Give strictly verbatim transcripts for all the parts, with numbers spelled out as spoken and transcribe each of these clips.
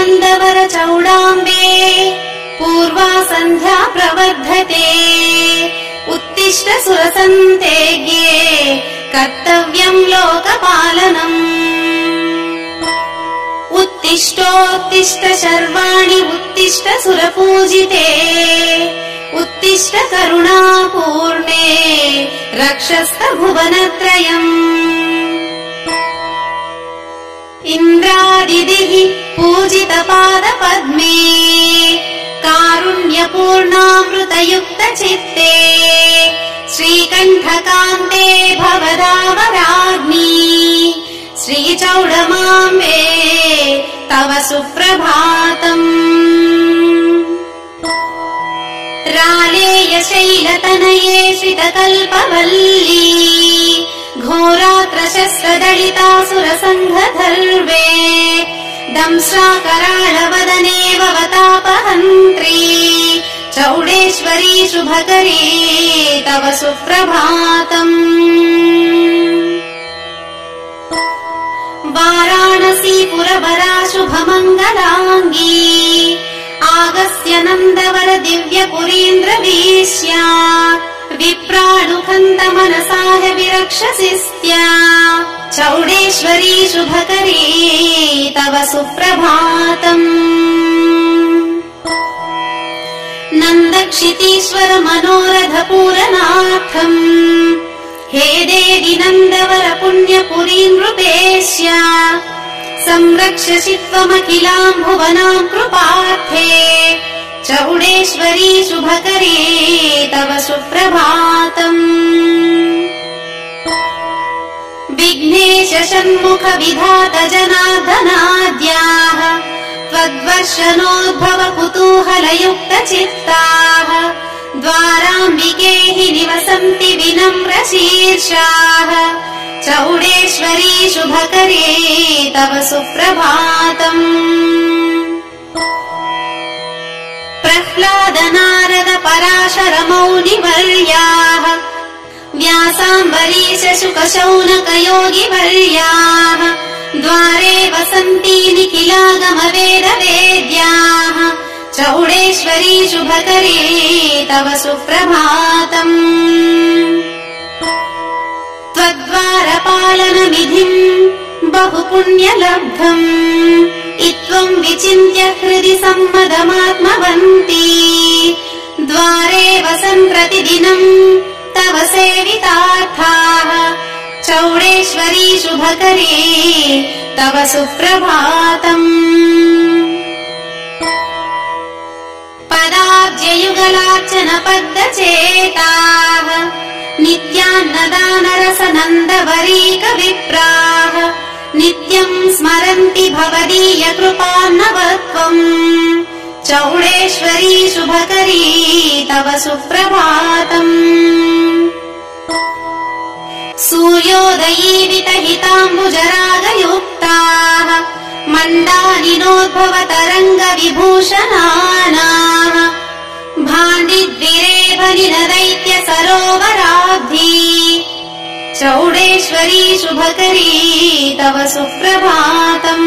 नन्दवर चौडाम्बे पूर्वा सन्ध्या प्रवर्धते उत्तिष्ठ सुरसन्तेज्ञे कर्तव्यम् लोकपालनम् उत्तिष्ठोत्तिष्ठ शर्वाणि उत्तिष्ठ सुरपूजिते उत्तिष्ठ करुणापूर्णे रक्षस्थ भुवनत्रयम् इन्द्रादिदिः पूजितपादपद्मे कारुण्यपूर्णामृतयुक्तचित्ते श्रीकण्ठकान्ते भवदावराग्नि श्रीचौडमाम्बे तव सुप्रभातम् रालेयशैलतनये श्रितकल्पवल्ली घोरात्रशस्त्रदलितासुरसङ्घधर्वे दंश्राकराळवदने भवतापहन्त्री चौडेश्वरी शुभकरी तव सुप्रभातम् वाराणसी पुरवरा शुभमङ्गलाङ्गी आगस्य नन्दवर दिव्यपुरीन्द्रवीश्या विप्राणुखन्त मनसाह विरक्षसिस्त्या चौडेश्वरी शुभकरी तव सुप्रभातम् नन्दक्षितीश्वर मनोरथ पूरनार्थम् हे देवि नन्दवर पुण्यपुरीं नृपेश्या संरक्षसि त्वमखिलां भुवनां कृपार्थे चौडेश्वरी शुभकरी तव सुप्रभातम् विघ्नेश षण्मुख विधात जनार्दनाद्याः त्वद्वर्षणोद्भव कुतूहलयुक्त चित्ताः द्वाराम्बिके हि निवसन्ति विनम्र शीर्षाः चौडेश्वरी शुभकरी तव सुप्रभातम् प्रह्लाद नारद पराशर मौनिवर्याः व्यासाम्बरीश शुक शौनक योगिवर्याः द्वारे वसन्ति निखिलागम वेद वेद्याः चौडेश्वरी शुभकरी तव सुप्रभातम् त्वद्वारपालनविधिम् बहुपुण्यलब्धम् इत्त्वम् विचिन्त्य हृदि सम्मदमात्मवन्ती द्वारे वसन् प्रतिदिनम् तव सेवितार्थाः चौडेश्वरी शुभकरी तव सुप्रभातम् पदाब्जयुगलार्चन पद्मचेताः नित्यान्नदानरसनन्दवरीक विप्राः नित्यम् स्मरन्ति भवदीय कृपान्नवत्वम् चौडेश्वरी शुभकरी तव सुप्रभातम् सूर्योदयीवित हिताम्बुजरागयुक्ताः मण्डानिनोद्भव तरङ्ग विभूषणानाः भाण्डिद्विरेभनिन दैत्य सरोवराब्धी चौडेश्वरी शुभकरी तव सुप्रभातम्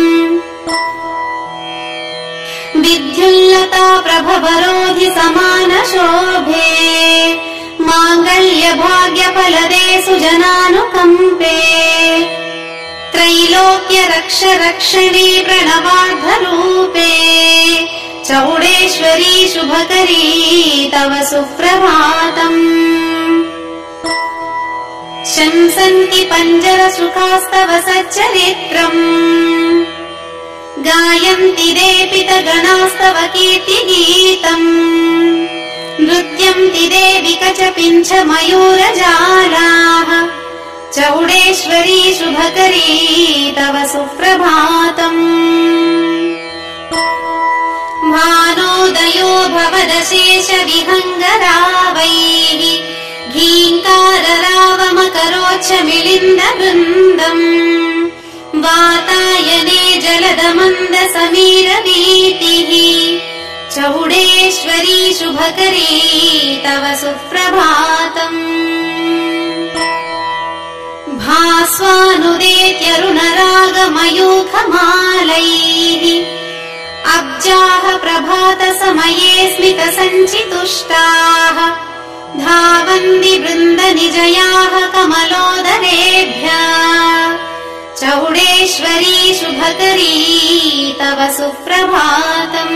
विद्युल्लता प्रभवरोधि समान शोभे माङ्गल्य भाग्य फलदे सुजनानुकम्पे त्रैलोक्य रक्ष रक्षणे प्रणवार्धरूपे चौडेश्वरी शुभकरी तव सुप्रभातम् शंसन्ति पञ्जर सुखास्तव सच्चरित्रम् गायन्ति देपित गणास्तव कीर्तिगीतम् नृत्यन्ति देवि कच पिञ्छ मयूरजालाः चौडेश्वरी शुभकरी तव सुप्रभातम् भानोदयो भवदशेष विहङ्गरावैः घीङ्काररावमकरोच्च मिलिन्द वृन्दम् वातायने जलदमन्द समीर वीतिः चौडेश्वरी शुभकरी तव सुप्रभातम् भास्वानुदेत्यरुणरागमयूखमालैः राज्याः प्रभातसमये स्मितसञ्चितुष्टाः धावन्ति बृन्दनिजयाः कमलोदरेभ्यः चौडेश्वरी शुभकरी तव सुप्रभातम्।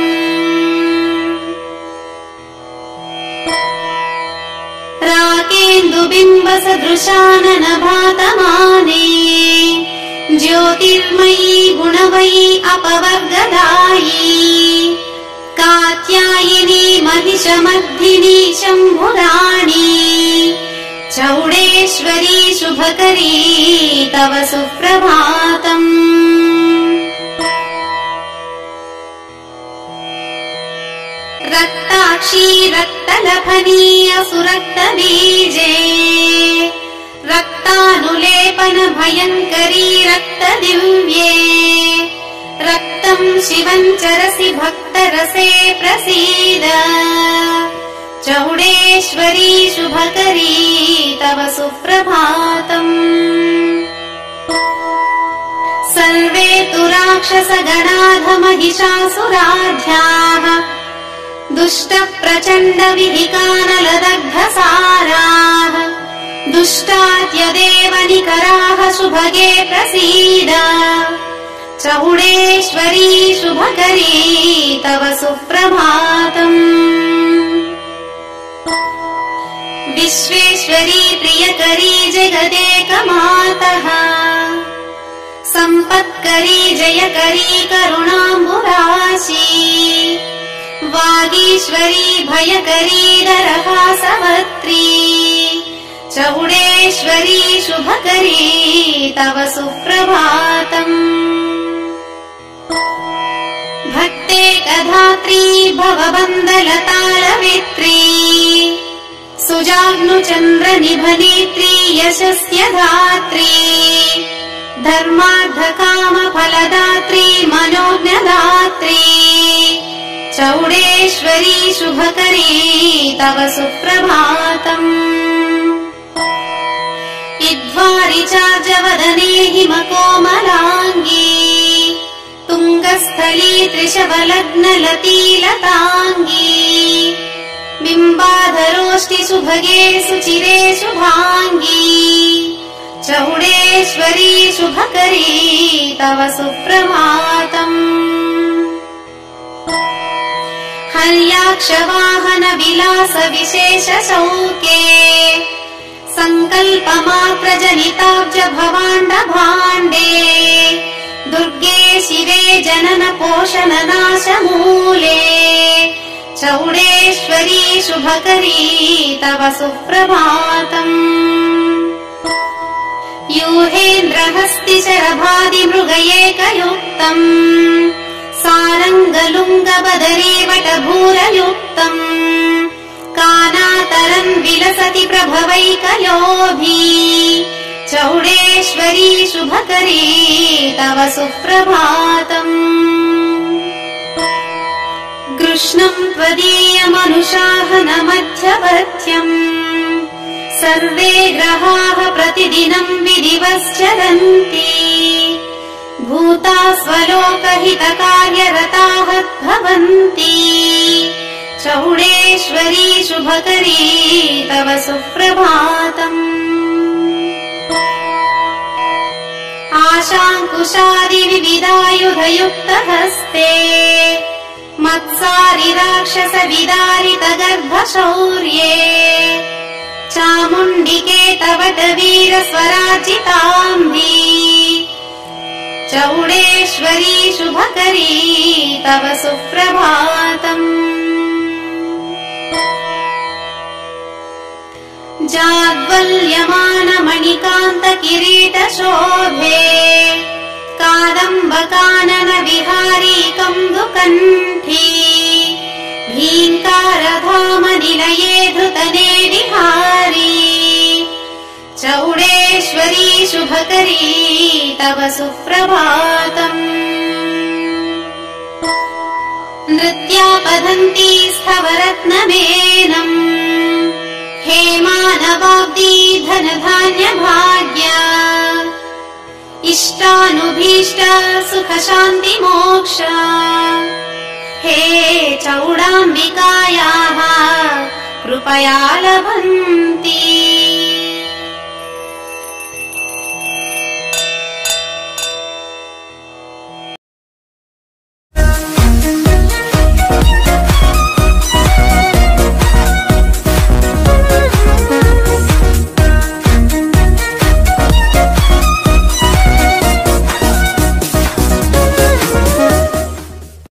राकेन्दुबिम्बसदृशाननभातमाने ज्योतिर्मयी गुणमयी अपवर्गदायी कात्यायिनी महिषमर्दिनी शम्भुराणी चौडेश्वरी शुभकरी तव सुप्रभातम्। रक्ताक्षी रक्तलभनीय सुरक्तबीजे रक्तानुलेपन भयङ्करी रक्तदिव्ये रक्तम् शिवम् चरसि भक्तरसे प्रसीद चौडेश्वरी शुभकरी तव सुप्रभातम्। सर्वे तु राक्षसगणाधमहिषासुराध्याः दुष्टप्रचण्डविधिकानलदग्धसाराः दुष्टाद्यदेव निकराः शुभगे प्रसीद चौडेश्वरी शुभकरी तव सुप्रभातम्। विश्वेश्वरी प्रियकरी जगदेकमातः सम्पत्करी जयकरी करुणाम्बुराशी वागीश्वरी भयकरी दरहासवत्री चौडेश्वरी शुभकरी तव सुप्रभातम्। भक्तेकधात्री भवबन्धलतालवित्री सुजाग्नुचन्द्रनिभनेत्री यशस्य धात्री धर्मार्थकामफलदात्री मनोज्ञदात्री चौडेश्वरी शुभकरी तव सुप्रभातम्। इद्वारि चार्जवदने हिमकोमलाङ्गी तुङ्गस्थली त्रिशवलग्नलतीलताङ्गी बिम्बाधरोष्टि सुभगे सुचिरे शुभाङ्गी चौडेश्वरी शुभकरी तव सुप्रभातम्। हर्याक्षवाहन विलास विशेष शौके सङ्कल्पमात्र जनिताब्ज भवाण्ड भाण्डे दुर्गे शिवे जनन पोषण नाश मूले चौडेश्वरी शुभकरी तव सुप्रभातम्। यूहेन्द्रहस्ति शरभादि मृगयेकयुक्तम् सारङ्गलुङ्गबदरी वटभूरयुक्तम् कानातरम् विलसति प्रभवैकयोभी चौडेश्वरी शुभकरी तव सुप्रभातम्। कृष्णम् त्वदीयमनुशाहन मध्यवर्त्यम् सर्वे ग्रहाः प्रतिदिनम् विधिवश्चरन्ति भूता स्वलोकहितकार्यरताः भवन्ति चौडेश्वरी शुभकरी तव सुप्रभातम्। आशाङ्कुशादि विविधायुधयुक्तहस्ते मत्सारि राक्षस विदारित गर्भशौर्ये चामुण्डिके तव वीर स्वराजिताम्बी चौडेश्वरी शुभकरी तव सुप्रभातम्। जाग्वल्यमान मणिकान्त किरीट शोभे कादम्बकानन विहारी कन्दुकण्ठी भीङ्कारधाम निलये धृतने विहारी चौडेश्वरी शुभकरी तव सुप्रभातम्। नृत्यापधन्ती स्थवरत्नमेनम् हेमानवाब्दी धनधान्य भाग्य इष्टानुभीष्ट सुख शान्ति मोक्ष प्रौढाम्बिकायाः कृपया लभन्ति।